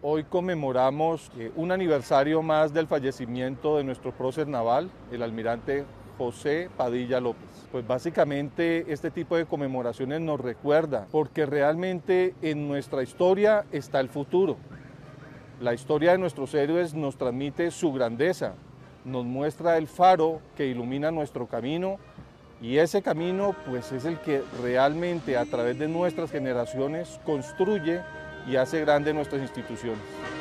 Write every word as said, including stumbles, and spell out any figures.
Hoy conmemoramos eh, un aniversario más del fallecimiento de nuestro prócer naval, el almirante José Padilla López. Pues básicamente este tipo de conmemoraciones nos recuerda, porque realmente en nuestra historia está el futuro. La historia de nuestros héroes nos transmite su grandeza, nos muestra el faro que ilumina nuestro camino, y ese camino pues es el que realmente a través de nuestras generaciones construye y hace grande nuestras instituciones.